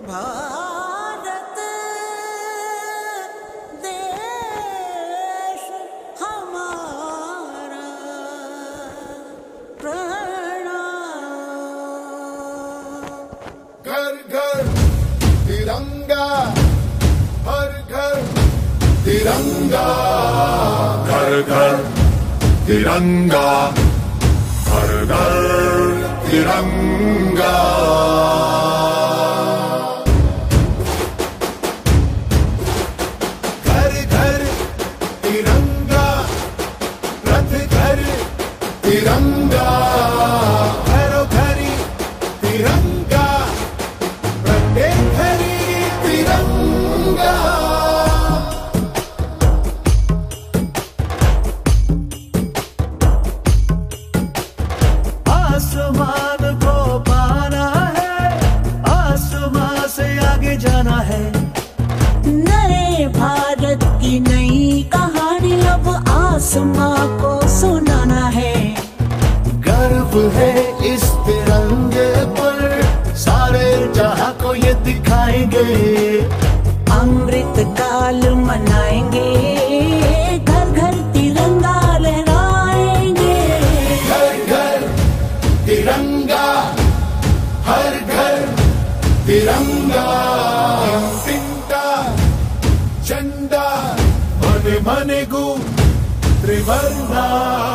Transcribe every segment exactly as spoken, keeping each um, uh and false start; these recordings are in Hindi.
भारत देश हमारा प्रणाम। घर घर तिरंगा, हर घर तिरंगा, घर घर तिरंगा, हर घर तिरंगा। घर घर तिरंगा, रथ घर तिरंगा, घरों घरी तिरंगा, प्रत्येक घरी तिरंगा। आसमान को पाना है, आसमान से आगे जाना है। नए भारत की नई कहानी अब आसमां को सुनाना है। गर्व है इस तिरंगे पर, सारे जहां को ये दिखाएंगे। अमृत काल मनाएंगे, घर घर तिरंगा लहराएंगे। घर घर तिरंगा, हर घर तिरंगा। तिंटा झंडा मने मने गु त्रिवर्णा।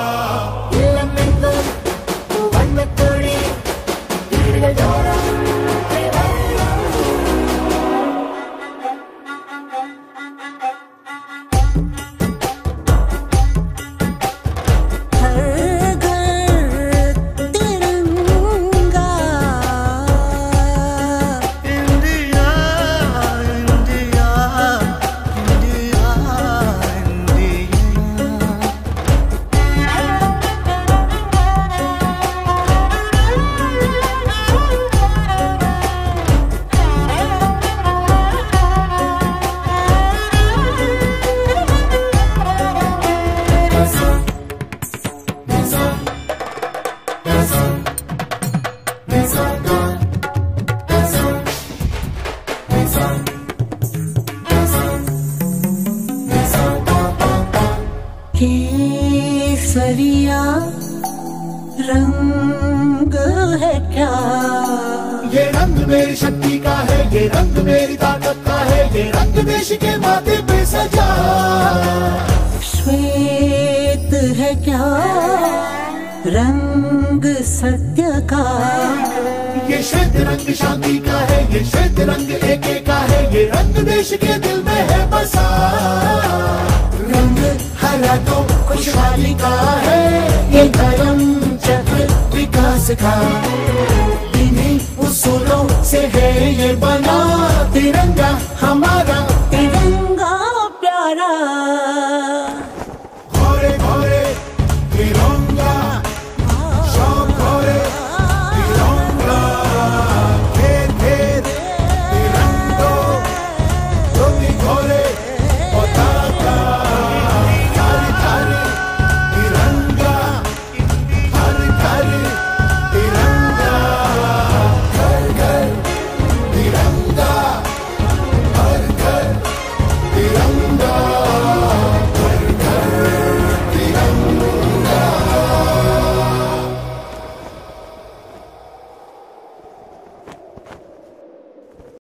केसरिया रंग है क्या? ये रंग मेरी शक्ति का है, ये रंग मेरी ताकत का है, ये रंग देश के माथे पे सजा। श्वेत है क्या रंग सत्य का? ये श्वेत रंग शांति का है, ये श्वेत रंग एके का है, ये रंग देश के दिल में है बसा। रंग हरा तो खुशहाली का है, ये धर्म चक्र विकास का। इन्हीं उसूलों से है ये बना तिरंगा हमारा